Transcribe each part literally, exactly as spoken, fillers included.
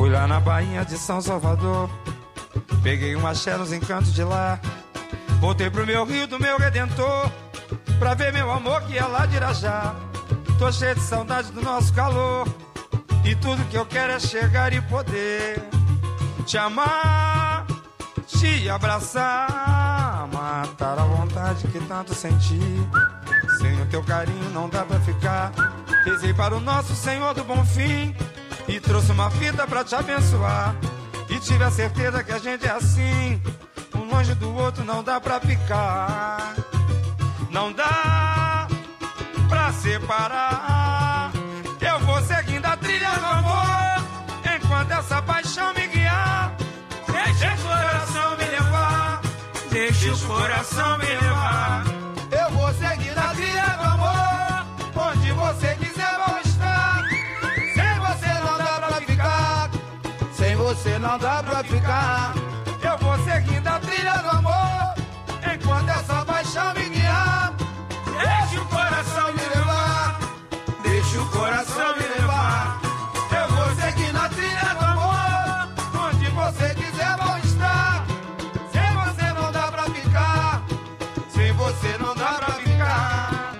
Fui lá na Baía de São Salvador, peguei um axé nos encantos de lá. Voltei pro meu rio do meu Redentor, pra ver meu amor que é lá de Irajá. Tô cheio de saudade do nosso calor, e tudo que eu quero é chegar e poder te amar, te abraçar, matar a vontade que tanto senti. Sem o teu carinho não dá pra ficar. Rezei para o nosso Senhor do Bom Fim e trouxe uma fita pra te abençoar. E tive a certeza que a gente é assim, um longe do outro não dá pra ficar. Não dá pra separar. Eu vou seguindo a trilha do amor, enquanto essa paixão me guiar. Deixa o coração me levar, deixa o coração me levar. Eu vou seguir a trilha do amor, onde você quiser vou estar. Sem você não dá pra ficar, sem você não dá pra ficar. Eu vou seguindo a trilha do amor, enquanto essa paixão me guiar. Deixa o coração me levar, deixa o coração me levar. Eu vou seguir na trilha do amor, onde você quiser vou estar. Sem você não dá pra ficar, sem você não dá pra ficar.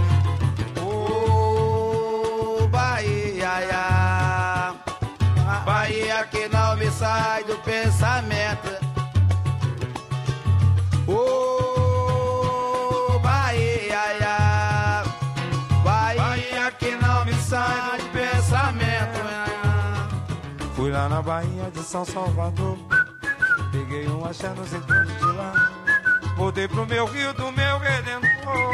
Ô, Bahia, Bahia que não me sai do pensamento. Ô, Bahia, Bahia que não me sai do pensamento. Fui lá na Baía de São Salvador, peguei um axé nos encantos de lá. Voltei pro meu rio do meu Redentor.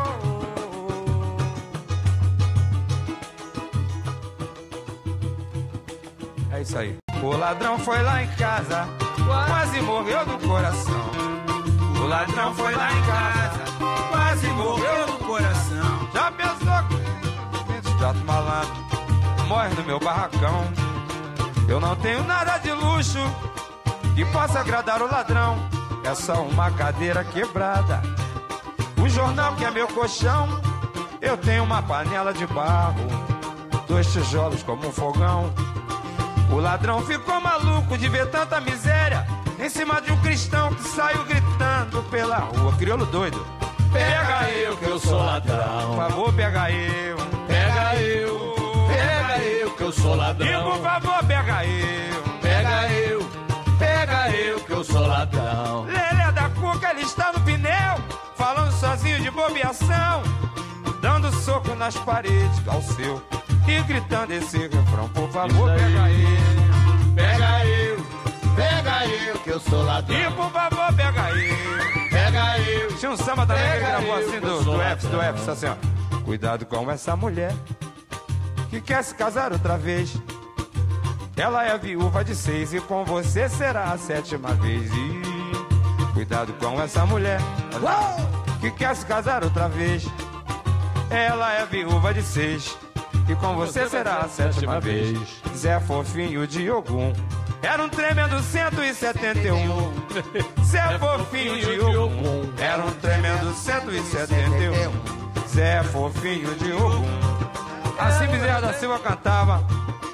É isso aí. O ladrão foi lá em casa, quase morreu do coração. O ladrão foi lá em casa, quase morreu do coração. Já pensou que esse trato malandro morre no meu barracão? Eu não tenho nada de luxo que possa agradar o ladrão. É só uma cadeira quebrada, um jornal que é meu colchão. Eu tenho uma panela de barro, dois tijolos como um fogão. O ladrão ficou maluco de ver tanta miséria em cima de um cristão que saiu gritando pela rua. Crioulo doido. Pega eu que eu sou ladrão. Por favor, pega eu. Pega eu, pega eu que eu sou ladrão. E por favor, pega eu. Pega eu, pega eu que eu sou ladrão. Lelé da Cuca, ele está no pneu, falando sozinho de bobeação, dando soco nas paredes ao seu e gritando esse refrão. Por favor, pega eu. Pega eu, pega eu que eu sou ladrão. E por favor, pega eu. Pega eu. Tinha um samba também que ele Pega gravou eu, assim eu do, sou do Epps, do ladrão. Epps, assim ó. Cuidado com essa mulher que quer se casar outra vez. Ela é viúva de seis e com você será a sétima vez. E cuidado com essa mulher que quer se casar outra vez. Ela é viúva de seis e com você será a sétima vez. Zé Fofinho de Ogum era um tremendo cento e setenta e um. Zé Fofinho de Ogum era um tremendo cento e setenta e um. Zé Fofinho de Ogum. Assim Bezerra da Silva cantava.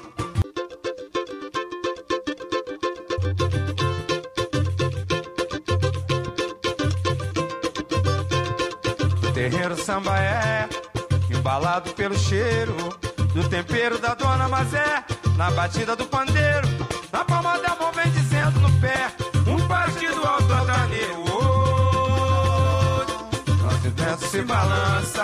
Terreiro samba é embalado pelo cheiro do tempero da dona Mazé, na batida do pandeiro, na palma da mão vem dizendo no pé um partido altotaneiro. Nosso vento se balança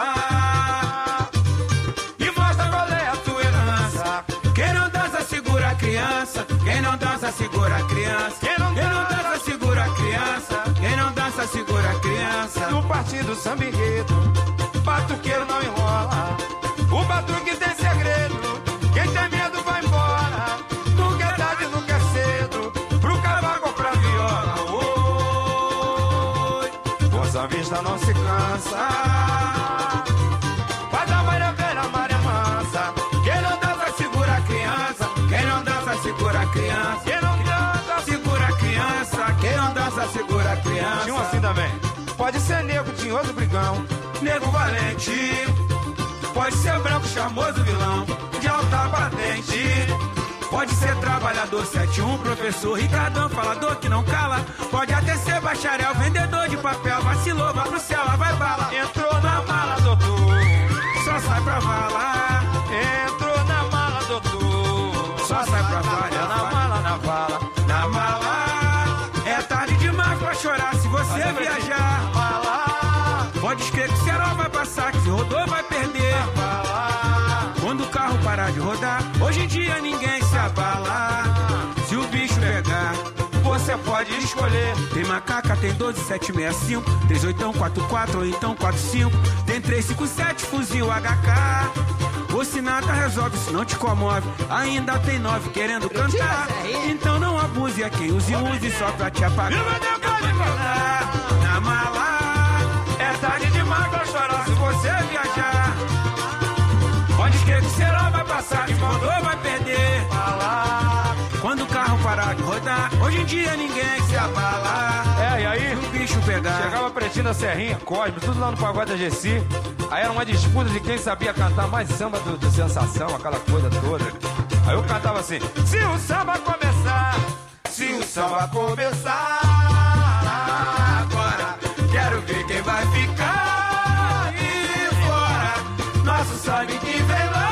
e mostra qual é a tua herança. Quem não dança segura a criança. Quem não dança segura a criança. Quem não Quem não dança segura a criança. Quem não dança segura a criança. No partido samba enredo, batuqueiro não enrola. O batuque tem segredo, quem tem medo vai embora. Nunca é tarde, nunca é cedo, pro cavaco ou pra viola. Oi, o sambista não se cansa. Vai da Maria Velha, Maria Mansa. Quem não dança segura a criança. Quem não dança segura a criança. Quem não dança, Segura a criança. Quem não dança segura a criança. tinha um assim também. Pode ser negro, tinhoso, brigão, Nego valente. Pode ser branco, charmoso vilão, de alta patente. Pode ser trabalhador falador, sete um, professor Ricardão, falador que não cala. Pode até ser bacharel, vendedor de papel, vacilou, vai pro céu, lá vai bala. Entrou na mala, doutor, só sai pra vala. entrou na mala, doutor, Só sai pra vala, é na mala, na vala, na mala. É tarde demais pra chorar se você Mas é viajar. na mala, Pode escrever que o cerol vai passar, que se rodou vai perder. mala, Quando o carro parar de rodar, hoje em dia ninguém se abala. Se o bicho pegar, você pode escolher. tem macaca, tem doze, sete seis cinco, três oito quatro quatro ou então quatro cinco. Tem três cinco sete, fuzil H K. O Sinatra resolve, se não te comove. Ainda tem nove querendo cantar. Então não abuse, é quem use, use só pra te apagar. Na mala, É tarde demais pra chorar se você viajar. Pode escrever que o cerol vai passar, que mandou vai perder. falar. Quando o carro parar de rodar, hoje em dia ninguém se abala. É, e aí? Se o bicho pegar, Chegava Pretinho da Serrinha, Cosme, tudo lá no pagode da G C. Aí era uma disputa de quem sabia cantar mais samba do, do Sensação, aquela coisa toda. Aí eu cantava assim: se o samba começar, Se o samba começar agora, quero ver quem vai ficar aí fora. Nosso sangue que vem lá,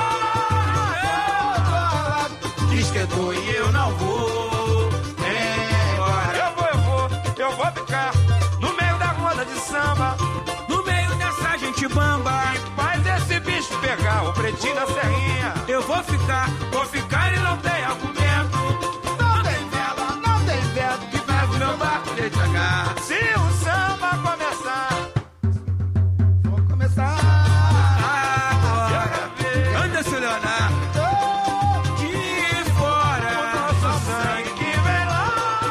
esquentou e eu não vou embora. eu vou, eu vou, eu vou ficar no meio da roda de samba. No meio dessa gente bamba, Faz esse bicho pegar o Pretinho da Serrinha. eu vou ficar, vou ficar e não tem argumento. Não tem vela, não tem vento que Pega o meu barco, deixa agarrar. Se o samba começar, vou começar. Agora, Anderson Leonardo, de fora, nosso sangue que vem lá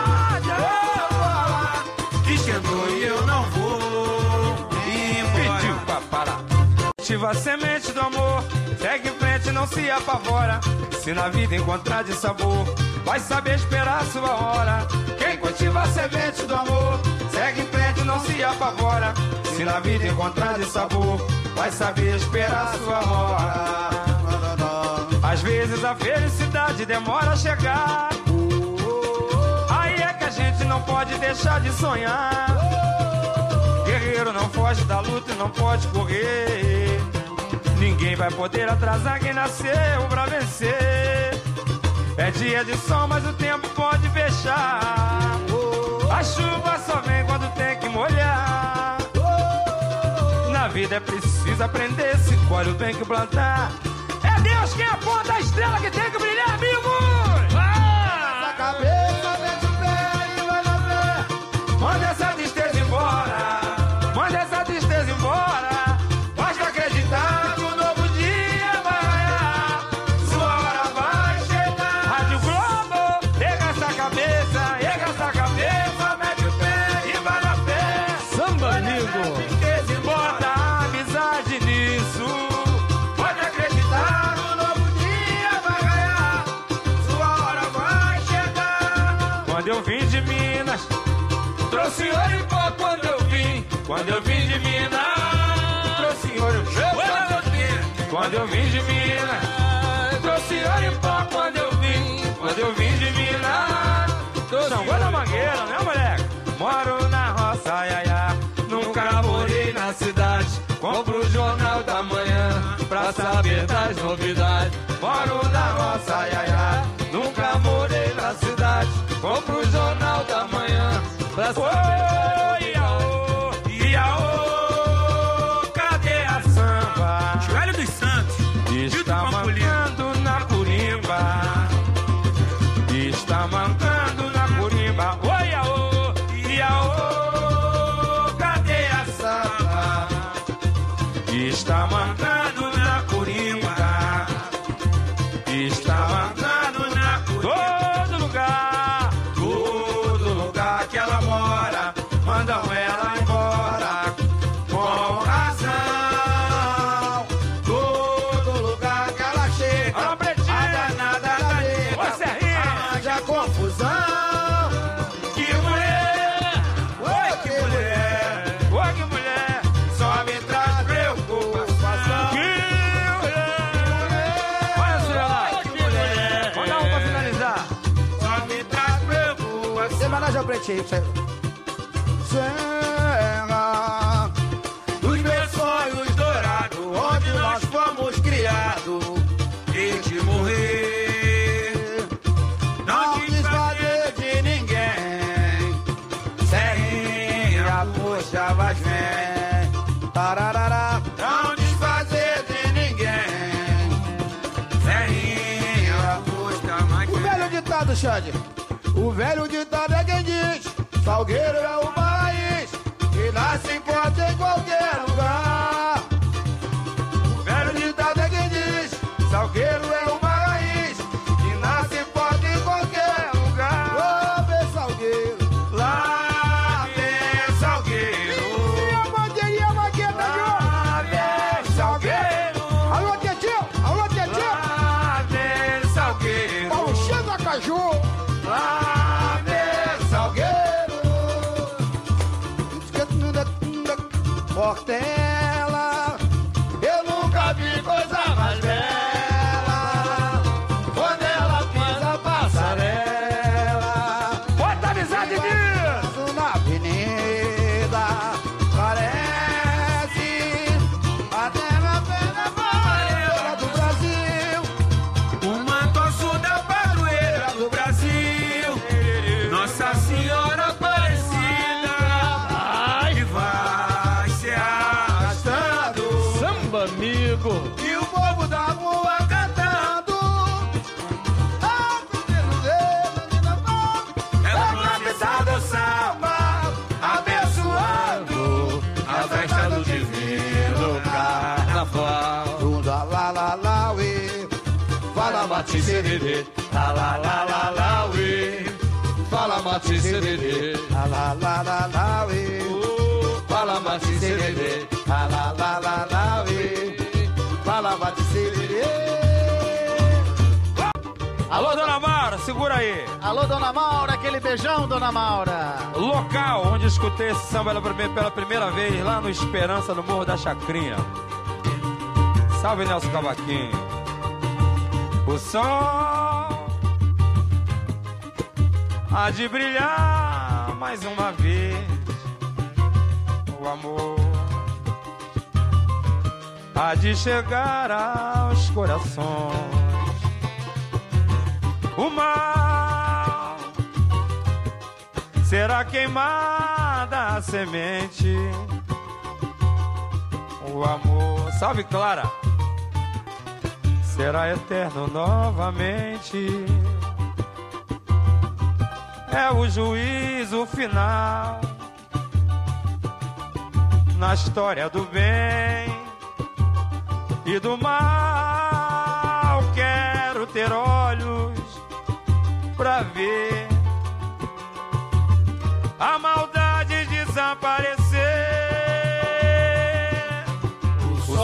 de esquentou e eu não vou embora. pediu pra parar. Cultiva a semente do amor, segue em frente, não se apavora. Se na vida encontrar de sabor, vai saber esperar a sua hora. Quem cultiva a semente do amor, segue em frente, não se apavora. Se na vida encontrar de sabor, vai saber esperar a sua hora. Às vezes a felicidade demora a chegar. Aí é que a gente não pode deixar de sonhar. Guerreiro não foge da luta e não pode correr. Ninguém vai poder atrasar quem nasceu pra vencer. É dia de sol, mas o tempo pode fechar. A chuva só vem quando tem que molhar. Na vida é preciso aprender, se colhe o bem que plantar. É Deus quem aponta a estrela que tem que brilhar, amigos! A Ah! cabeça mete o pé e vai na fé. Manda essa tristeza embora, manda essa tristeza embora. Basta acreditar que um novo dia vai raiar. Sua hora vai chegar. Rádio Globo, erga essa cabeça, erga essa cabeça, mete o pé e vai na fé. Samba, amigo. Tristeza embora, amizade nisso. Pode acreditar, Um novo dia vai ganhar. Sua hora vai chegar. quando eu vim de Minas, trouxe ouro em pó quando eu vim. Quando eu vim de Minas, trouxe ouro em pó. Quando eu vim de Minas, trouxe ouro em pó quando eu vim. Quando eu vim de Minas, São João da Mangueira, né, moleque? Moro na roça, ai, ai, nunca morei na cidade. Compro o jornal da manhã pra saber das novidades. Moro na roça, ai, ai, ai, nunca morei na cidade. Compro o jornal da manhã pra saber. Iaô, iaô, cadê a samba? Joelho dos Santos, Está mancando na curimba. Está mancando na curimba. Oi, iaô, iaô, cadê a samba? Está mancando na curimba. Está mancando na curimba. Todo lugar, todo lugar que ela mora, mandam ela embora. Com razão. Todo lugar que ela chega, Alô, Pretinho. a danada da nega Ô, Serrinha. arranja confusão. Que mulher! Oi, que mulher, Ô, que mulher! só me traz preocupação. Que mulher! Olha, senhora! Que mulher, Hoje é o pretinho, serra dos meus sonhos dourados, onde nós fomos criados. E de morrer, não quis fazer de ninguém. Serrinha, puxa, mas vem. Tararara, não quis fazer de ninguém. Serrinha, puxa, mas vem. O velho ditado, Xande. O velho ditado é quem diz: Salgueiro é o país que nasce e pode em qualquer lugar. O velho ditado é quem diz: Salgueiro é o país que nasce e pode em qualquer lugar. Lá vem Salgueiro, lá vem Salgueiro. E a bandeirinha maqueta de ouro. Lá vem Salgueiro. Alô, Tietinho, alô, Tietinho. Lá vem Salgueiro. Paulo Cheio da Caju. Lá vem Salgueiro. Portela, eu nunca vi coisa mais bela. Quando ela pisa a passarela, bota amizade nisso na avenida. Parece até na pena padroeira do Brasil. uma tossuda padroeira do Brasil, Nossa Senhora Aparecida, ai, vai se arrastando, Samba, amigo. E o povo da rua cantando. Ah, primeiro dedo na mão. ela cabeçada do samba, Abençoando a festa do divino carnaval. tudo a lá lá lá uê. Fala mate sererê. La la la la la uê. Fala mate sererê. A lá lá lá lá uê. Fala mate sererê. A lá lá lá lá uê. Fala mate sererê. Alô, dona Maura, segura aí. Alô, Dona Maura, aquele beijão, Dona Maura. Local onde escutei esse samba pela prime- pela primeira vez, lá no Esperança, no Morro da Chacrinha. Salve, Nelson Cavaquinho. O sol há de brilhar mais uma vez. O amor há de chegar aos corações. O mal será queimada a semente. O amor, salve Clara, será eterno novamente. É o juízo final na história do bem e do mal. Quero ter olhos pra ver a maldade desaparecer. O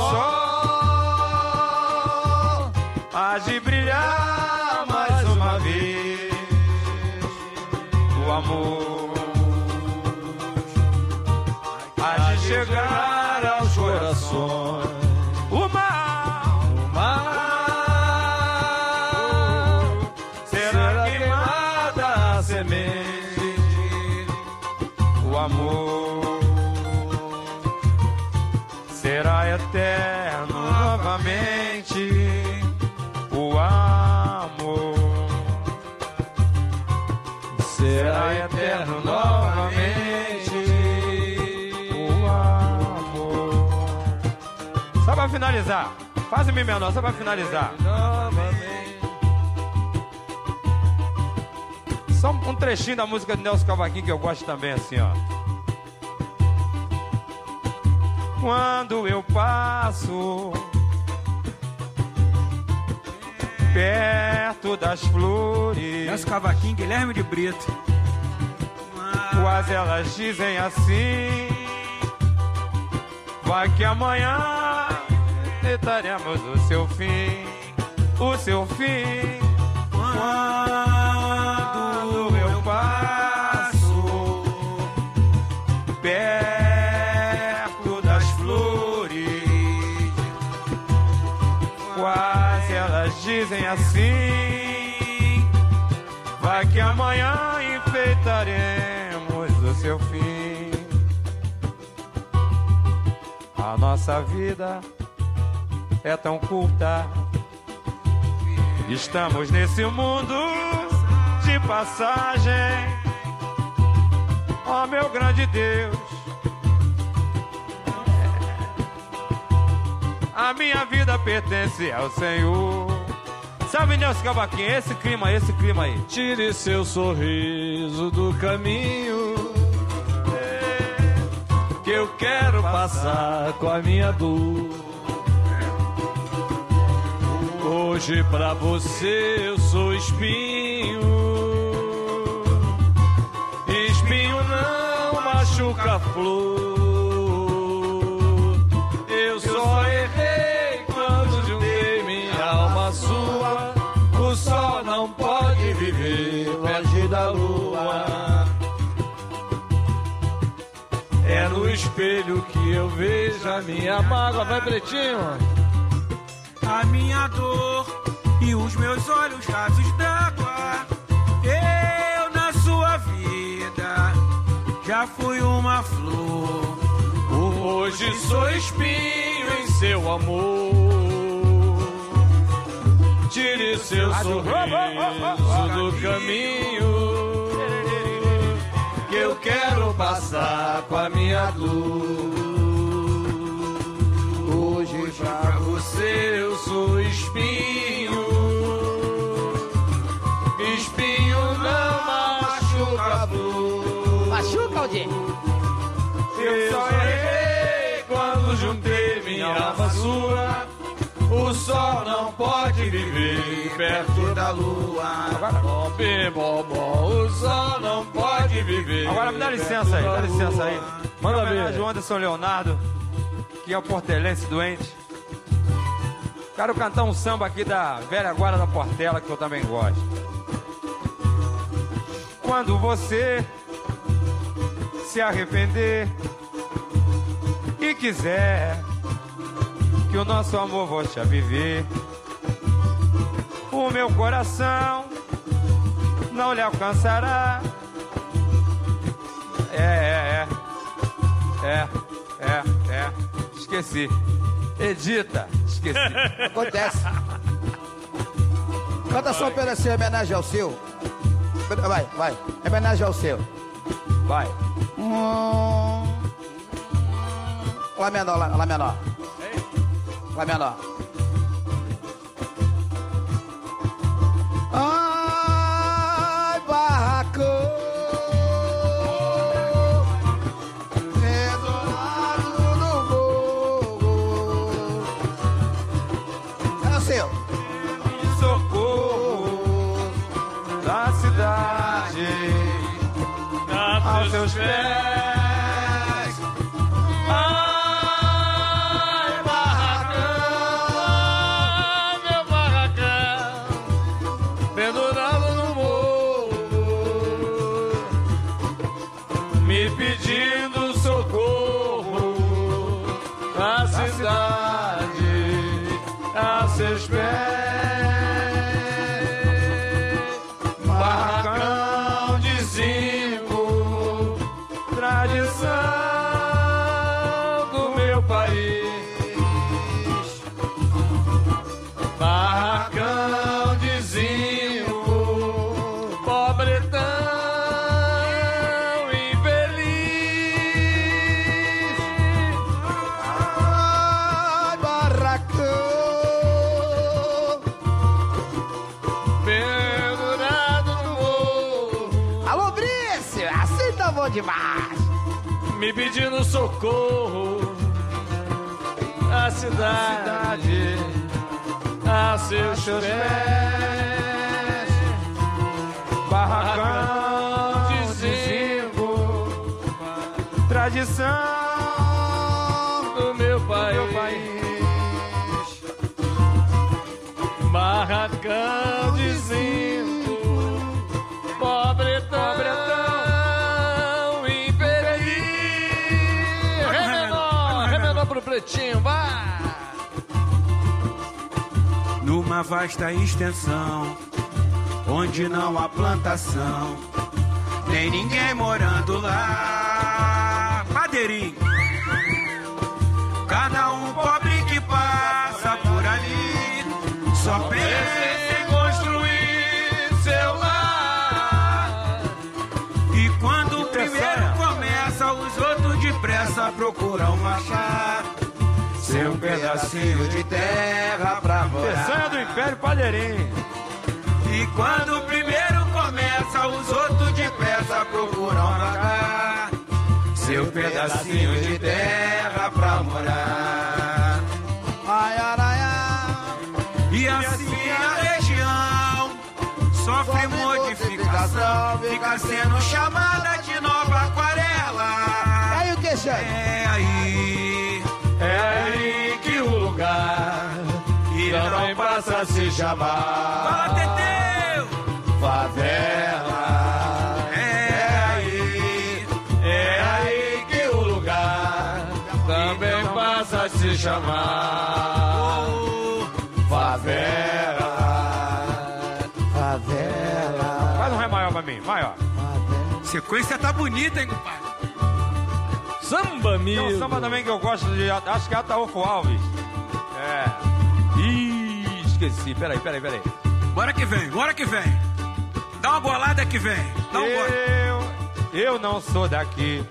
sol há de brilhar mais uma vez. O amor há de chegar aos corações. O mal, O mar será queimada a semente. O amor será eterno novamente. O amor será eterno novamente. O amor. Só pra finalizar, faz o mi menor, só pra finalizar. Só um trechinho da música de Nelson Cavaquinho que eu gosto também, assim, ó. Quando eu passo perto das flores, Nelson Cavaquinho, Guilherme de Brito. quase elas dizem assim: vai que amanhã tentaremos o seu fim, o seu fim. Quando eu passo perto das flores, quase elas dizem assim: vai que amanhã aproveitaremos o seu fim. A nossa vida é tão curta, estamos nesse mundo de passagem. Ó meu grande Deus, a minha vida pertence ao Senhor. Salve Nelson Cavaquinho, esse clima, esse clima aí. Tire seu sorriso do caminho, que eu quero passar com a minha dor. Hoje pra você eu sou espinho. Espinho não machuca a flor. Eu só errei quando juntei minha alma à sua. O sol não pode viver longe da lua. É no espelho que eu vejo a minha mágoa. Vai, Pretinho. A minha dor e os meus olhos rasos d'água. Eu na sua vida já fui uma flor. Hoje sou espinho em seu amor. Tire seu sorriso do caminho, que eu quero passar com a minha dor. Hoje pra você eu sou espinho. Espinho não machuca a flor. Machuca, Aldir? Eu só errei quando juntei minha alma à sua. O sol não pode viver perto da lua. Bom, bem, bom, bom. O sol não pode viver. Agora me dá licença aí, dá licença aí. Manda ver. Homenagem ao Anderson Leonardo, que é o portelense doente. Quero cantar um samba aqui da velha guarda da Portela, que eu também gosto. Quando você se arrepender e quiser que o nosso amor volte a viver, o meu coração não lhe alcançará. É, é, é, é, é, é, esqueci. Edita, esqueci. Acontece. Canta só pra ser homenagem ao seu. Vai, vai. Homenagem ao seu. Vai. Hum. Lá menor, lá, lá menor. Lá menor. Ai, barraco, isolado no morro. É o seu. Socorro da cidade aos seus pés. Seus pés, barracão de zinco, tradição do meu país. Barracão de zinco, pobretão infeliz. Ai, barracão. Bom demais. Me pedindo socorro, a cidade, a seus pés, barracão de zinco, tradição do meu país. Meu país. Barracão de zinco, pobretão, pobretão. Pro Pretinho, vai! Numa vasta extensão, onde não há plantação, nem ninguém morando lá. Padeirinho, cada um pobre que passa por ali só pensa em construir seu lar. E quando o primeiro começa, os outros depressa procuram achar seu pedacinho de terra pra morar. Peçanha do Império Padeirinho. E quando o primeiro começa, os outros depressa procuram achar seu pedacinho de terra pra morar. Ai, ai, ai. E assim a região sofre modificação, fica sendo chamada de Nova Aquarela. Aí o que, Xande? É aí, É aí que o lugar também passa a se chamar fala, Teteu! favela. É aí, É aí que o lugar também passa a se chamar favela. Favela. Faz um ré maior pra mim, maior. sequência tá bonita, hein, compadre? Samba, Tem um amigo. samba também que eu gosto de. Acho que é Ataúfo Alves. É. Ih, esqueci. Peraí, peraí, peraí. Bora que vem, bora que vem. Dá uma bolada que vem. Dá um bora. Eu, eu não sou daqui.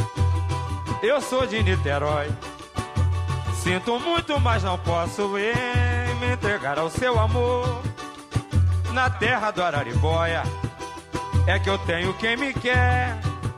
Eu sou de Niterói. Sinto muito, mas não posso em me entregar ao seu amor. Na terra do Araribóia é que eu tenho quem me quer.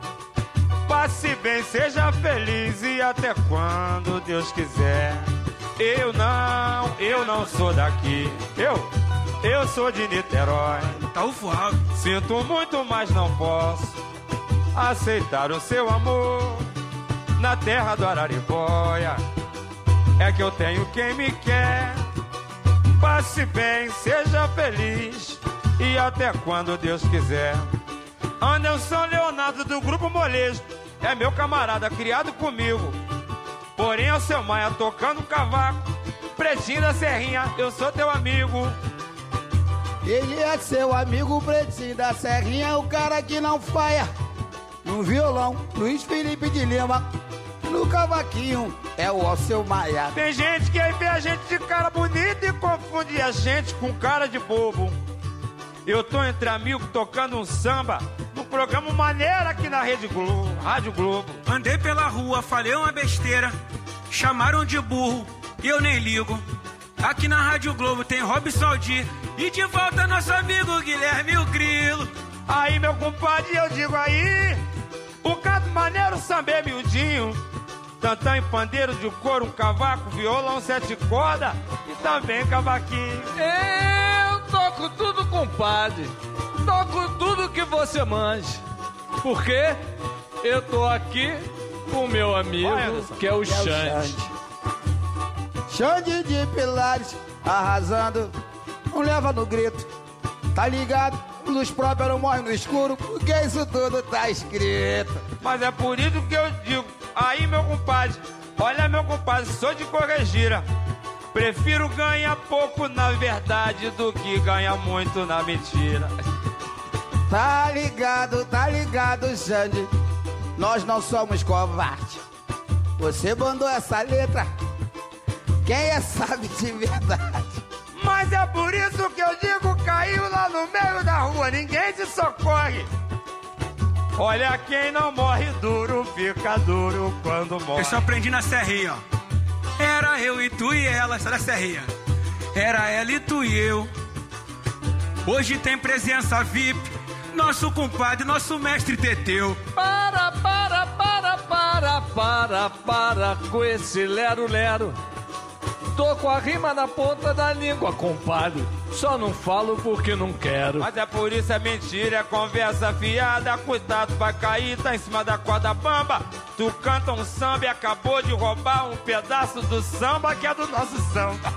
Passe bem, seja feliz e até quando Deus quiser. Eu não, eu não sou daqui. Eu, eu sou de Niterói. Tá o Alves. Sinto muito, mas não posso aceitar o seu amor. Na terra do Araribóia é que eu tenho quem me quer. Passe bem, seja feliz e até quando Deus quiser. Anderson Leonardo do Grupo Molejo é meu camarada, criado comigo. Porém é o seu Maia tocando cavaco. Pretinho da Serrinha, eu sou teu amigo. Ele é seu amigo Pretinho da Serrinha, o cara que não falha. No violão, Luiz Felipe de Lima. No cavaquinho, é o Alceu Maia. Tem gente que aí vê a gente de cara bonita e confunde a gente com cara de bobo. Eu tô entre amigos tocando um samba no programa Maneira aqui na Rede Globo, Rádio Globo. Andei pela rua, falei uma besteira, chamaram de burro e eu nem ligo. Aqui na Rádio Globo tem Robson Aldir e de volta nosso amigo Guilherme o Grilo. Aí, meu compadre, eu digo aí, o canto maneiro, samba é miudinho. Tantã e pandeiro de couro, um cavaco, violão, sete cordas e também cavaquinho. Eu toco tudo, compadre. Toco tudo que você manja. Porque eu tô aqui com o meu amigo, Vai, Anderson. que é o Que é o Xande. Xande de Pilares, arrasando, não leva no grito. Tá ligado? Luz própria não morre no escuro, porque isso tudo tá escrito. Mas é por isso que eu digo, aí, meu compadre, olha, meu compadre, sou de Corregira. Prefiro ganhar pouco na verdade do que ganhar muito na mentira. Tá ligado, tá ligado, Xande. Nós não somos covarde. Você mandou essa letra, quem é sabe de verdade. Mas é por isso que eu digo, caiu lá no meio da rua, ninguém te socorre. Olha, quem não morre duro, fica duro quando morre. Eu só aprendi na Serrinha, ó. Era eu e tu e ela, essa da Serrinha. Era ela e tu e eu. Hoje tem presença V I P, nosso compadre, nosso mestre Teteu. Para, para, para, para, para, para com esse lero-lero. Tô com a rima na ponta da língua, compadre. Só não falo porque não quero. Mas é por isso é mentira, é conversa fiada. Cuidado, vai cair, tá em cima da corda bamba. Tu canta um samba e acabou de roubar um pedaço do samba que é do nosso samba.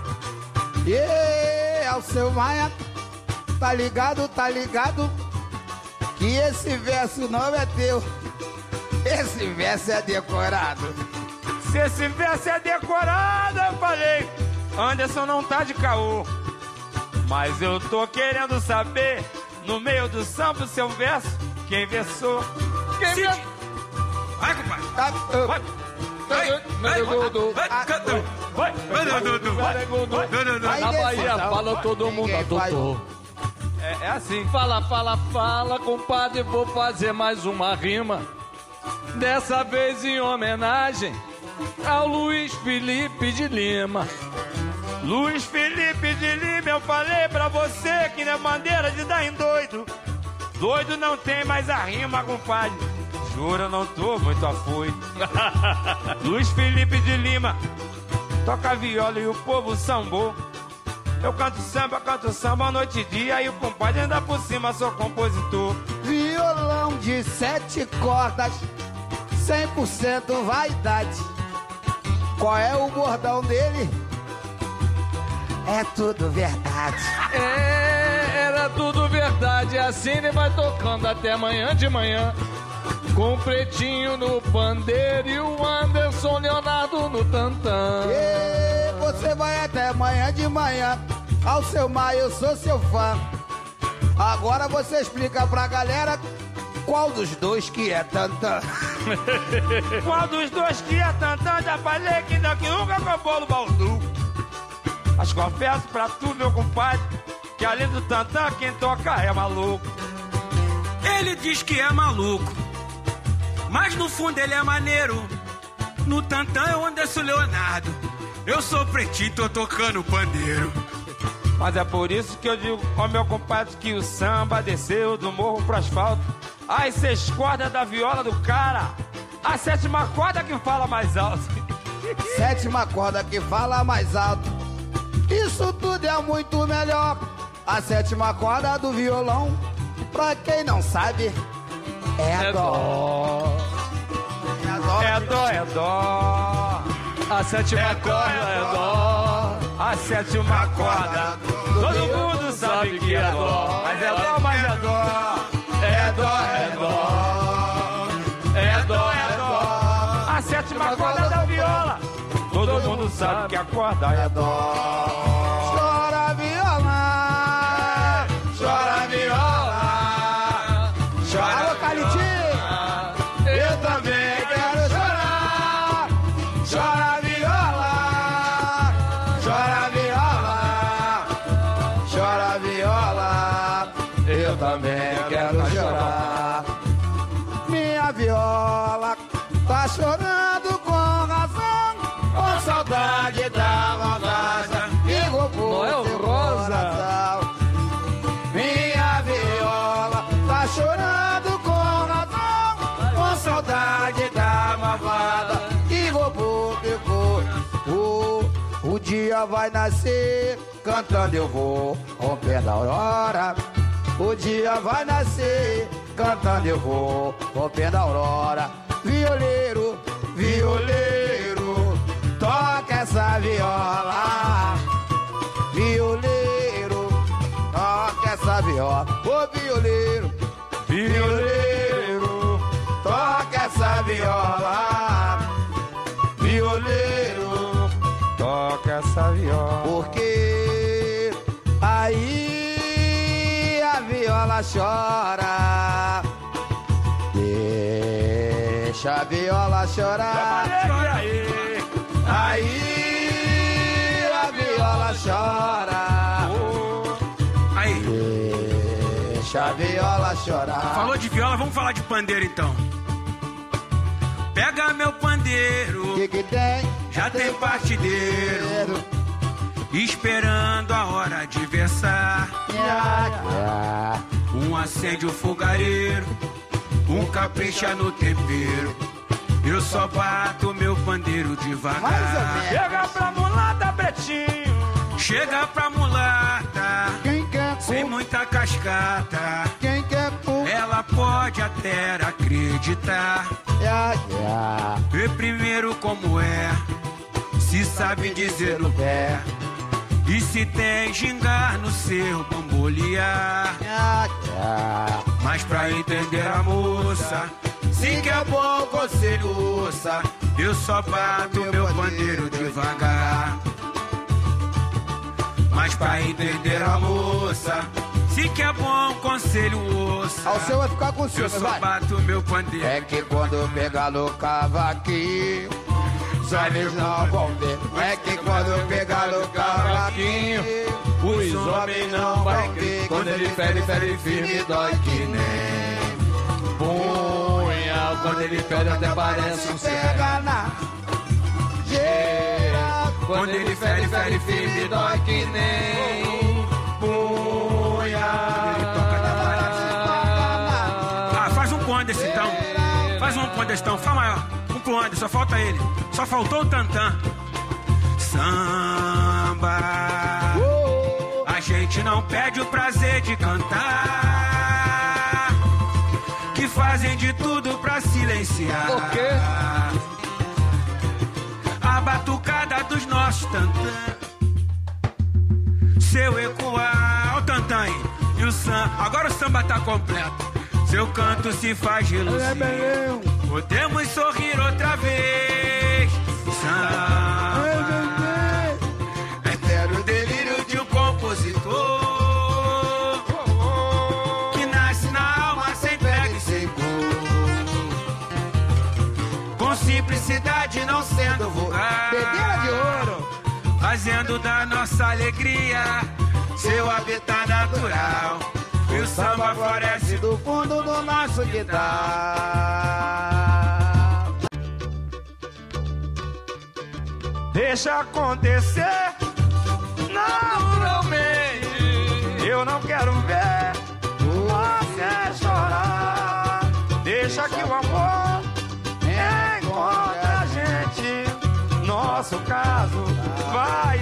E Alceu Maia, tá ligado, tá ligado, que esse verso não é teu. Esse verso é decorado. Se esse verso é decorado, eu falei, Anderson não tá de caô. Mas eu tô querendo saber, no meio do samba, o seu verso quem versou. Quem Cid. versou? Vai, compadre. Tá, uh, Vai. Vai. Vai. Vai. Canta. Vai. Vai, Dudu. Vai. Dudu. Aí Na nesse Bahia não, fala todo mundo ninguém faz. adotou. É, é assim. Fala, fala, fala, compadre, vou fazer mais uma rima. Dessa vez em homenagem ao Luiz Felipe de Lima. Luiz Felipe de Lima, eu falei pra você que não é bandeira de dar em doido. Doido não tem mais a rima, compadre. Juro, eu não tô muito afoito. Luiz Felipe de Lima, toca viola e o povo sambou. Eu canto samba, canto samba noite e dia. E o compadre anda por cima, sou compositor. Violão de sete cordas, cem por cento vaidade. Qual é o bordão dele? É tudo verdade. É, era tudo verdade, assim ele vai tocando até amanhã de manhã. Com o Pretinho no pandeiro e o Anderson Leonardo no tantã. E você vai até amanhã de manhã. Ao seu mar, eu sou seu fã. Agora você explica pra galera qual dos dois que é tantã. Qual dos dois que é tantã? Já falei que daqui nunca comprou no baldu. Mas confesso pra tu, meu compadre, que além do tantã, quem toca é maluco. Ele diz que é maluco, mas no fundo ele é maneiro. No tantã é o Anderson Leonardo. Eu sou pretinho, tô tocando pandeiro. Mas é por isso que eu digo, ó meu compadre, que o samba desceu do morro pro asfalto. As seis cordas da viola do cara, a sétima corda que fala mais alto. Sétima corda que fala mais alto. Isso tudo é muito melhor. A sétima corda do violão, pra quem não sabe, é, É dó. É dó. É dó, é dó. A sétima É dó, corda é é dó. A sétima corda, todo mundo sabe que é dó. Mas é dó, mas é dó. É dó, é dó. É dó, é dó. A sétima corda da viola, todo mundo sabe que a corda é dó. Chora viola, Chora viola, chora. alô Calitinho, Eu também quero chorar. Chora viola, chora viola, chora viola, eu também quero chorar. Minha viola tá chorando com razão, com saudade da malvada que roubou Noel seu Rosa. coração. Minha viola tá chorando com razão, com saudade da malvada que roubou meu coração. O dia vai nascer, cantando eu vou rompendo a aurora. O dia vai nascer, cantando eu vou rompendo a aurora. Violeiro, violeiro, toca essa viola. Violeiro, toca essa viola. Ô violeiro, violeiro, toca essa viola. Violeiro, toca essa viola. porque aí a viola chora. Deixa a viola chorar. Aí, Aí a viola chora. Aí, Deixa a viola chorar. falou de viola, vamos falar de pandeiro então. Pega meu pandeiro, O que que tem? já tem partideiro, esperando a hora de versar. Ah, Um acende o fogareiro, um capricha no tempero. Eu só bato meu pandeiro mais ou devagar. menos. chega pra mulata, pretinho. Chega pra mulata, Quem quer sem pu, muita cascata. quem quer pu, Ela pode até acreditar. ya, ya, Vê primeiro como é, se sabe dizer no pé. E se tem gingar no seu bambolear. ya, ya. Mas pra entender a moça, se quer bom conselho, ouça. Eu só bato meu pandeiro devagar. Mas pra entender a moça, Se que é bom, conselho ouça. Ao seu vai ficar com o seu, eu só vai. bato meu pandeiro. É que quando eu pegar no cavaquinho, os homens não vão ver. É que quando eu pegar no cavaquinho, os homens não vão ver. Quando ele fere, fere firme, dói que nem punha. Quando ele fere, até parece um pega na geira. Quando ele fere, fere firme, dói que nem punha. Ah, faz um com Anderson então. Faz um com Anderson então. Fala maior. Um com Anderson, só falta ele. Só faltou o tantã. Samba. A gente não perde o prazer de cantar. Que fazem de tudo pra silenciar. O quê? A batucada dos nossos tantã. Seu ecoar, o tantã aí. E o samba, agora o samba tá completo. Seu canto se faz reluzir. Podemos sorrir outra vez. Samba é o delírio de um compositor que nasce na alma sem pega e sem cor, com simplicidade não sendo vulgar, Pedreira de ouro, fazendo da nossa alegria seu habitat natural. E o samba floresce do fundo do nosso guitarra. Deixa acontecer naturalmente. Eu não quero ver você chorar. Deixa que o amor encontre a gente. Nosso caso vai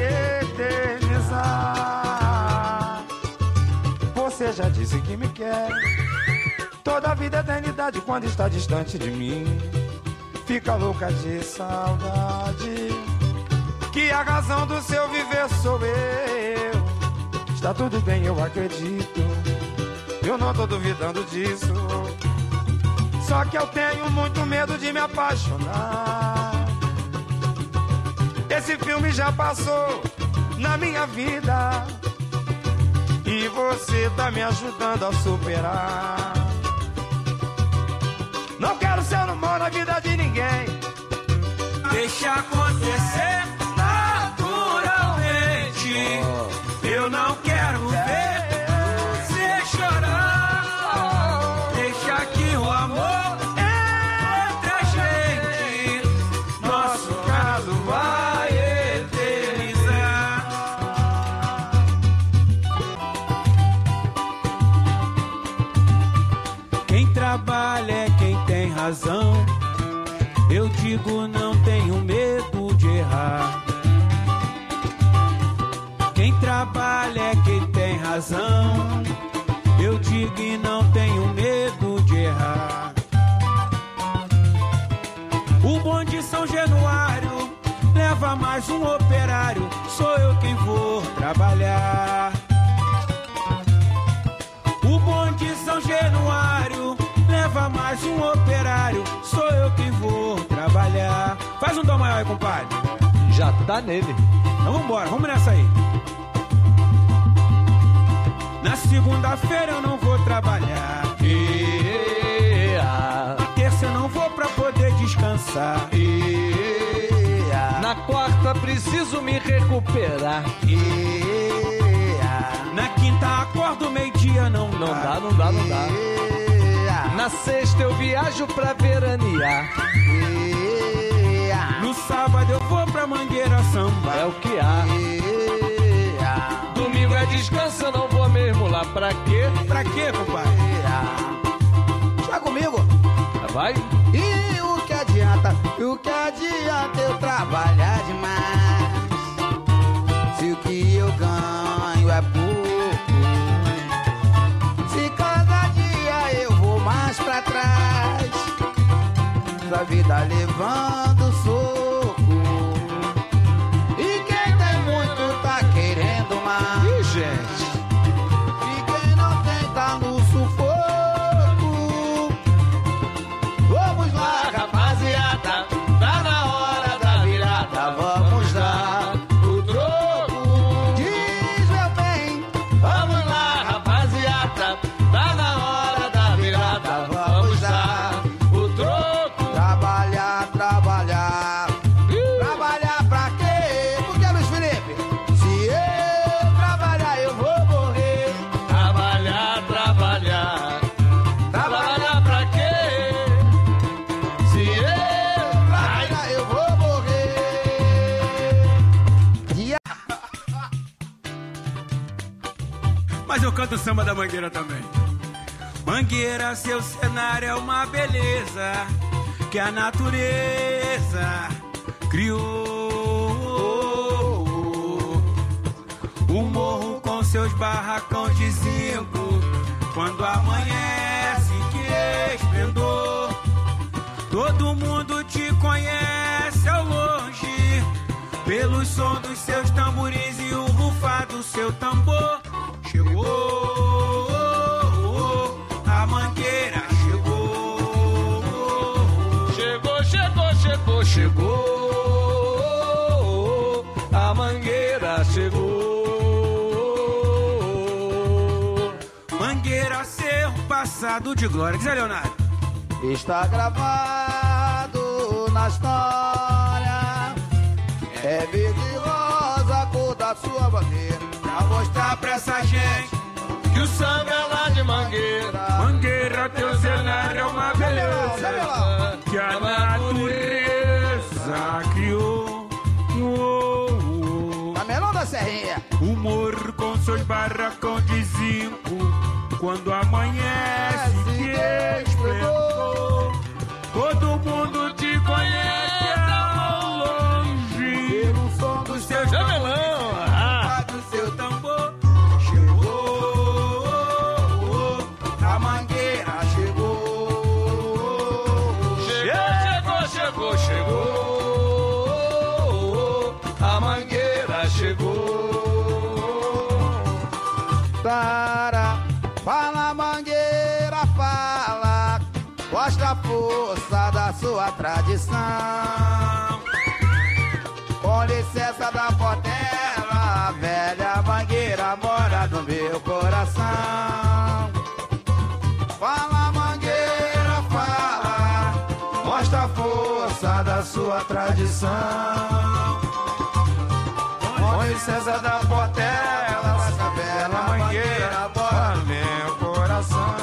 eternizar. Você já disse que me quer. Toda a vida é eternidade quando está distante de mim. Fica louca de saudade. Que a razão do seu viver sou eu. Está tudo bem, eu acredito. Eu não tô duvidando disso. Só que eu tenho muito medo de me apaixonar. Esse filme já passou na minha vida e você tá me ajudando a superar. Não quero ser humano na vida de ninguém. Deixa acontecer naturalmente. Eu não quero ver você chorar. Deixa que o amor entre a gente. Nosso caso vai eternizar. Quem trabalha é quem tem razão. Eu digo, não tenho medo de errar. Quem trabalha é quem tem razão. Eu digo e não tenho medo de errar. O bonde São Januário leva mais um operário. Sou eu quem vou trabalhar. O bonde São Januário leva mais um operário. Sou eu quem vou trabalhar. Faz um dó maior aí, compadre. Já tá nele. Então vambora, vamos nessa aí. Na segunda-feira eu não vou trabalhar. Yeah. Na terça eu não vou pra poder descansar. Yeah. Na quarta preciso me recuperar. Yeah. Na quinta acordo meio-dia, não dá. Não dá, não dá, não dá. Yeah. Na sexta eu viajo pra veranear. Yeah. No sábado eu vou pra Mangueira samba. É o que há. Yeah. Domingo é descanso, eu não vou mesmo lá. Pra quê? Pra quê, compadre? Está comigo? Vai? E o que adianta? E o que adianta eu trabalhar demais? Se o que eu ganho é pouco. Se cada dia eu vou mais pra trás, a vida levando soco. E quem tem muito tá querendo mais. Ih, gente. E quem não tem tá no sufoco. Vamos lá, rapaziada, tá na hora da virada. Vamos dar o troco. Diz meu bem, vamos lá, rapaziada. do samba da Mangueira também. Mangueira, seu cenário é uma beleza que a natureza criou. O morro com seus barracões de zinco, quando amanhece que esplendor. Todo mundo te conhece ao longe, pelo som dos seus tamborins e o rufar do seu tambor. Chegou, a Mangueira chegou. Chegou, chegou, chegou, chegou. A Mangueira chegou. Mangueira, seu passado de glória. Diz aí, Leonardo. Está gravado na história, é verde e rosa a cor da sua bandeira, Pra mostrar pra essa gente Que o samba é lá de Mangueira. Mangueira, teu cenário é uma beleza que a natureza criou. Oh, oh. A menor da Serrinha. O morro com seus barracão de zinco, quando amanhece que esplendor. Todo mundo te conhece ao longe, Pelo som do seu Jamelão. Ah. do seu tambor. Chegou, a Mangueira chegou. Chegou, chegou, chegou. A Mangueira chegou. Para, fala Mangueira, fala, mostra a força da sua tradição. Com licença da Portela, a velha Mangueira mora no meu coração. Fala Mangueira, fala, mostra a força da sua tradição. Com licença da Portela, essa velha Mangueira mora no meu coração.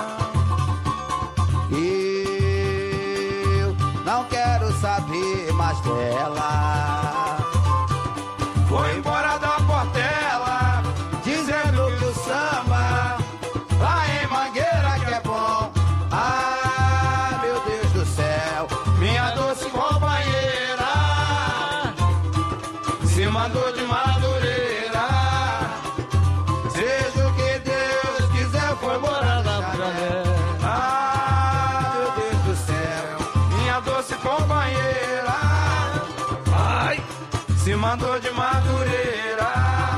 Eu não quero saber mais dela. Foi embora da Portela, dizendo que o samba lá em Mangueira que é bom. Ah, meu Deus do céu, minha doce companheira se mandou de Madureira. Seja o que Deus quiser, foi morar na praia. Ah, meu Deus do céu, minha doce companheira, ai, se mandou de Madureira.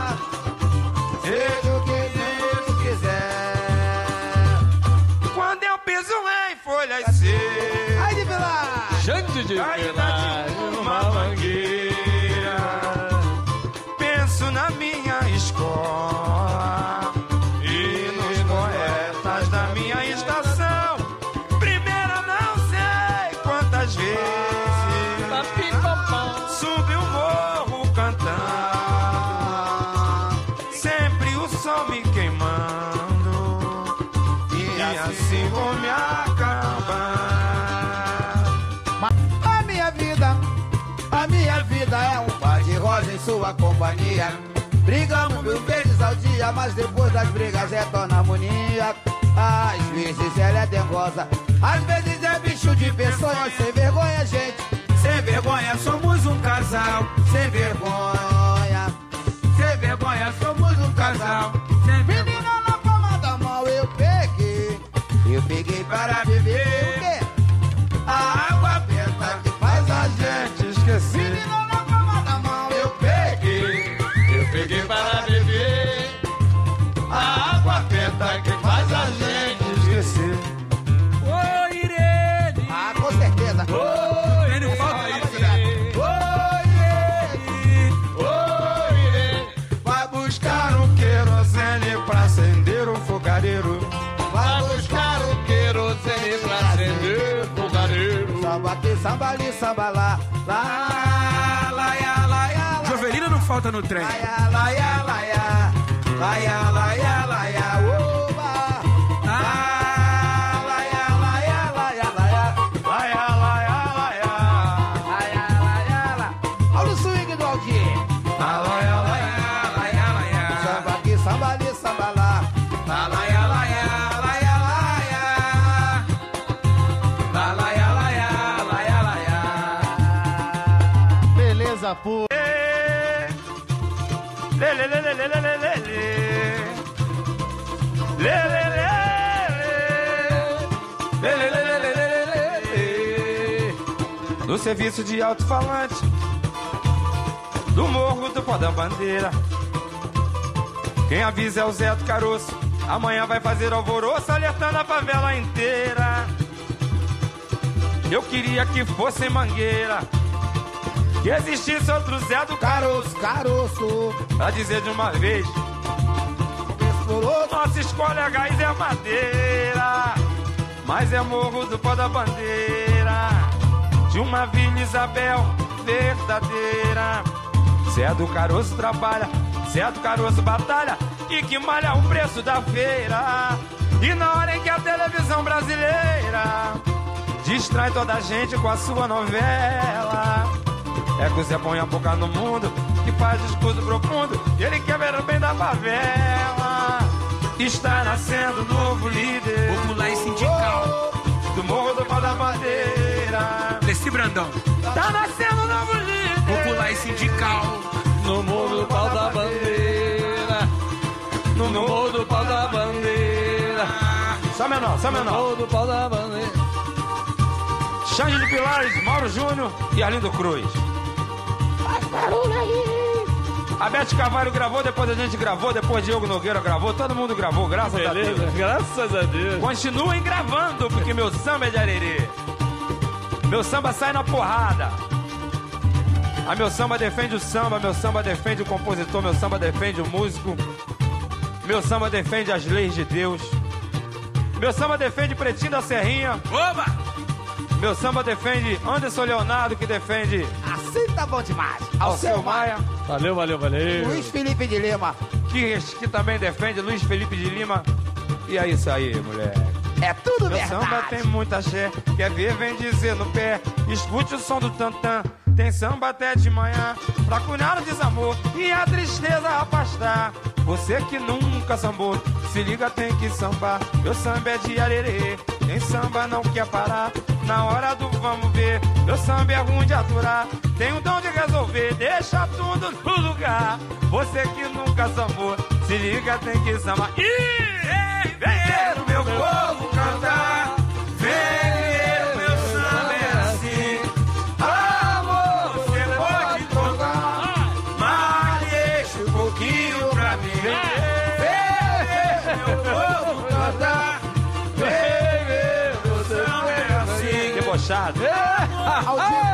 Seja o que Deus quiser. Quando eu piso em folhas secas, Ai de Vilar! Gente de ainda de uma mangueira, penso na minha escola e nos poetas da minha estação. Primeira não sei quantas vezes subi o morro cantando, sempre o sol me queimando e assim vou me acabar. A minha vida, a minha vida é um par de rosa em sua companhia. Brigamos mil vezes ao dia, mas depois das brigas retorna a harmonia. Às vezes ela é dengosa, às vezes é bicho de peçonha. Sem vergonha, gente, Sem vergonha, somos um casal. Sem vergonha, sem vergonha, somos um casal. Sem vergonha. menina na palma da mão eu peguei. Eu peguei para beber o quê? A água benta que faz a gente esquecer. Menina na palma da mão eu peguei. Eu peguei para beber a água benta que faz a gente esquecer. Ô, Irene! Ah, com certeza. Irene, falta isso. Oi, Irene. Vai buscar um querosene pra acender o fogareiro. Vai buscar o querosene pra acender o fogareiro. Samba aqui, samba ali, samba lá. Lá, lá, ya, lá, ya, lá. Jovelina não falta no trem. Lá, ya, lá, ya, lá, ya. Lá, ya, lá, ya, lá, ya. Oba. Lá, lá, ya, lá, ya, lá, ya, lá, ya. Lá, ya, lá, ya, lá, ya. Lá, ya, lá, ya, lá. Olha o swing do Aldir. Lá, lá, ya, lá, ya. Lá, lá, lá, lá. Samba aqui, samba ali, samba lá. Lá, lá, Coisa pura. Lê, lê, lê, lê, lê, lê, lê, lê. Lê, lê, lê, lê. Lê, lê, lê, lê, lê, lê, lê. No serviço de alto-falante do Morro do Pó da Bandeira, quem avisa é o Zé do Caroço. Amanhã vai fazer alvoroço, alertando a favela inteira. Eu queria que fosse em Mangueira, que existisse outro Zé do Caroço, caroço. Pra dizer de uma vez, nossa escolha gás é madeira, mas é Morro do Pó da Bandeira, de uma Vila Isabel verdadeira. Zé do Caroço trabalha, Zé do Caroço batalha, e que malha o preço da feira. E na hora em que a televisão brasileira distrai toda a gente com a sua novela, é que o Zé põe a boca no mundo e faz discurso profundo, e ele quer ver o bem da favela. Está nascendo um novo líder popular e sindical do Morro do Pó da Bandeira. Desse Brandão. Tá nascendo um novo líder Popular e sindical No Morro do Pau da Bandeira, no Morro do Pau da Bandeira, Só menor, só no menor. Morro do Pau da Bandeira. Xande de Pilares, Mauro Júnior e Arlindo Cruz. A Beth Carvalho gravou, depois a gente gravou, depois Diogo Nogueira gravou, todo mundo gravou, graças a Beleza, Deus. graças a Deus. Continuem gravando, porque meu samba é de arerê. Meu samba sai na porrada. A meu samba defende o samba, meu samba defende o compositor, meu samba defende o músico. Meu samba defende as leis de Deus. Meu samba defende Pretinho da Serrinha. Oba! Meu samba defende Anderson Leonardo, que defende Assim tá bom demais. Alceu Maia, Valeu, valeu, valeu. Luiz Felipe de Lima. que, que também defende Luiz Felipe de Lima. E é isso aí, mulher. É tudo Meu verdade. samba tem muita axé, quer ver, vem dizer no pé. Escute o som do tantã, tem samba até de manhã, pra curar o desamor e a tristeza afastar. Você que nunca sambou, se liga, tem que sambar. Meu samba é de arerê, quem samba não quer parar. Na hora do vamos ver, meu samba é ruim de aturar. Tem o dom de resolver, deixa tudo no lugar. Você que nunca sambou, se liga, tem que sambar. Ih! Vem ver o meu povo cantar, vem ver o meu samba é assim. Amor, você pode tocar, mas deixa um pouquinho pra mim. Vem ver o meu povo cantar, vem ver o meu samba é assim. Debochado. Ao dia